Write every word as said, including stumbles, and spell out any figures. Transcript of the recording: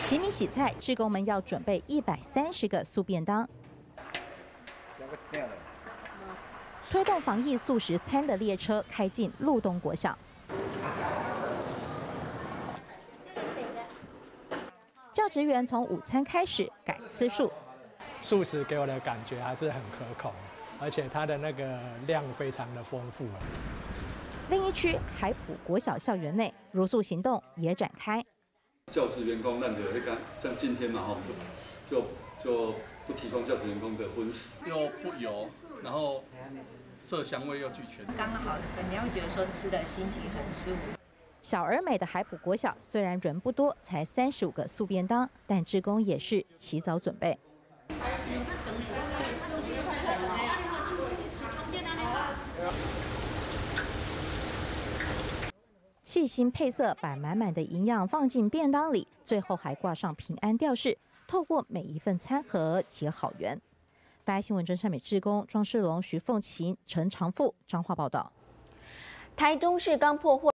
洗米洗菜，志工们要准备一百三十个素便当。推动防疫素食餐的列车开进鹿东国小。教职员从午餐开始改吃素。 素食给我的感觉还是很可口，而且它的那个量非常的丰富。 另一区海埔国小校园内，茹素行动也展开。 教职员工，那就那个像今天嘛，哈，就就就不提供教职员工的荤食， 又不油，然后色香味又俱全， 刚刚好的分量，会觉得说吃的心情很舒服。 小而美的海埔国小虽然人不多，才三十五个素便当，但志工也是起早准备。细心配色，把满满的营养放进便当里，最后还挂上平安吊饰，透过每一份餐盒结好缘。大爱新闻真善美志工庄世龙、徐凤琴、陈长富彰化报道。 台中市刚破获。